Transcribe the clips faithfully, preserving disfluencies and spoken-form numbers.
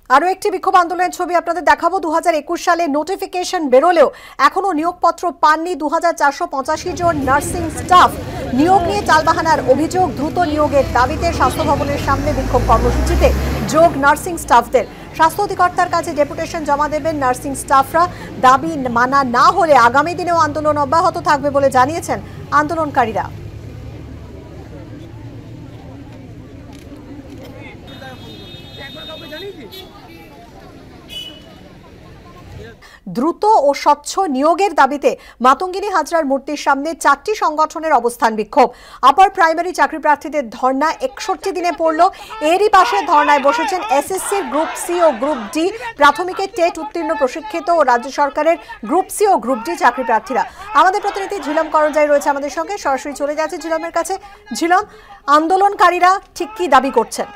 আরো একটি বিক্ষোভ আন্দোলনের ছবি আপনাদের দেখাবো। দু হাজার একুশ সালে নোটিফিকেশন বেরোলেও এখনো নিয়োগপত্র পাননি দু হাজার চারশো পঁচাশি জন নার্সিং স্টাফ। নিয়োগ নিয়ে টালবাহানার অভিযোগ, দ্রুত নিয়োগের দাবিতে স্বাস্থ্য ভবনের সামনে বিক্ষোভ কর্মসূচিতে যোগ নার্সিং স্টাফদের। স্বাস্থ্য অধিকর্তার কাছে ডেপুটেশন জমা দেবেন নার্সিং স্টাফরা। দাবি মানা না হলে আগামী দিনেও আন্দোলন অব্যাহত থাকবে বলে জানিয়েছেন আন্দোলনকারীরা। দ্রুত ও স্বচ্ছ নিয়োগের দাবিতে মাতঙ্গিনী হাজরার মূর্তির সামনে চারটি সংগঠনের অবস্থান বিক্ষোভ। আপার প্রাইমারি চাকরি প্রার্থীদের ধর্ণা একষট্টি দিনে পড়ল। এরই পাশে ধর্ণায় বসেছেন এসএসসির গ্রুপ সি ও গ্রুপ ডি প্রাথমিকের টেট উত্তীর্ণ প্রশিক্ষিত ও রাজ্য সরকারের গ্রুপ সি ও গ্রুপ ডি চাকরি প্রার্থীরা। আমাদের প্রতিনিধি ঝিলম করঞ্জাই রয়েছে আমাদের সঙ্গে, সরাসরি চলে যাচ্ছে ঝিলমের কাছে। ঝিলম, আন্দোলনকারীরা ঠিক কি দাবি করছেন?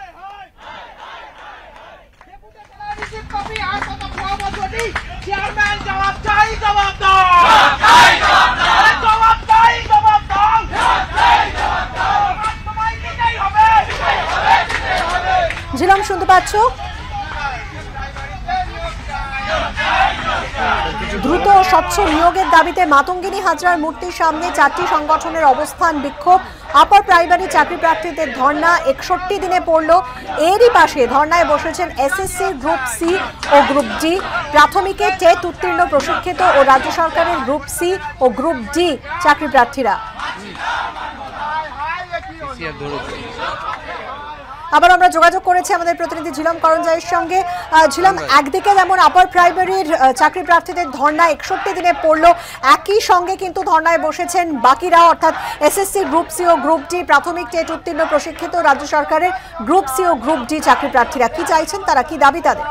ঝিলম, শুনতে পাচ্ছ? দ্রুত ও স্বচ্ছ নিয়োগের দাবিতে মাতঙ্গিনী হাজরার মূর্তির সামনে চারটি সংগঠনের অবস্থান বিক্ষোভ। আপার প্রাইমারি চাকরি প্রার্থীদের ধর্ণা একষট্টি দিনে পড়ল। এরই পাশে ধর্ণায় বসেছেন এসএসসি গ্রুপ সি ও গ্রুপ ডি প্রাথমিকে টেট উত্তীর্ণ প্রশিক্ষিত ও রাজ্য সরকারের গ্রুপ সি ও গ্রুপ ডি চাকরি প্রার্থীরা। আবার আমরা যোগাযোগ করেছি আমাদের প্রতিনিধি ঝিলম করঞ্জাইয়ের সঙ্গে। ঝিলম, একদিকে যেমন আপার প্রাইমারির চাকরি প্রার্থীদের ধর্ণা একষট্টি দিনে পড়লো, একই সঙ্গে কিন্তু ধর্ণায় বসেছেন বাকিরা, অর্থাৎ এসএসসি গ্রুপ সি ও গ্রুপ ডি প্রাথমিক টেট উত্তীর্ণ প্রশিক্ষিত রাজ্য সরকারের গ্রুপ সি ও গ্রুপ ডি চাকরি প্রার্থীরা। কি চাইছেন তারা, কি দাবি তাদের?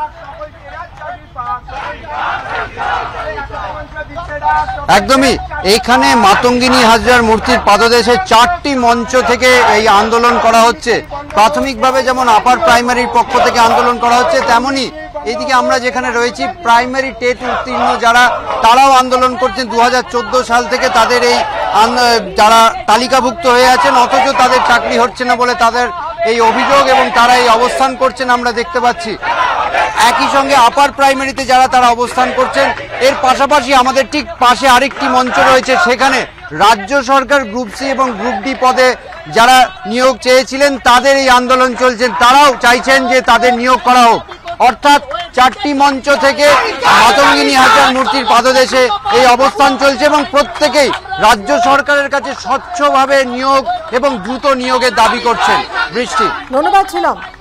একদমই, এইখানে মাতঙ্গিনী হাজরার মূর্তির পাদদেশে চারটি মঞ্চ থেকে এই আন্দোলন করা হচ্ছে। প্রাথমিকভাবে যেমন আপার প্রাইমারির পক্ষ থেকে আন্দোলন করা হচ্ছে, তেমনি এইদিকে আমরা যেখানে রয়েছি প্রাইমারি টেট উত্তীর্ণ যারা, তারাও আন্দোলন করছেন। দু হাজার চোদ্দ সাল থেকে তাদের এই যারা তালিকাভুক্ত হয়ে আছেন, অথচ তাদের চাকরি হচ্ছে না বলে তাদের এই অভিযোগ এবং তারা এই অবস্থান করছেন আমরা দেখতে পাচ্ছি। একই সঙ্গে আপার প্রাইমারিতে যারা তারা অবস্থান করছেন, এর পাশাপাশি আমাদের ঠিক পাশে আরেকটি মঞ্চ রয়েছে, সেখানে রাজ্য সরকার গ্রুপ সি এবং গ্রুপ ডি পদে যারা নিয়োগ চেয়েছিলেন তাদের এই আন্দোলন চলছেন। তারাও চাইছেন যে তাদের নিয়োগ করা হোক। অর্থাৎ চারটি মঞ্চ থেকে মাতঙ্গিনী হাজরার মূর্তির পাদদেশে এই অবস্থান চলছে এবং প্রত্যেকেই রাজ্য সরকারের কাছে স্বচ্ছভাবে নিয়োগ এবং দ্রুত নিয়োগের দাবি করছেন। বৃষ্টি, ধন্যবাদ ছিলাম।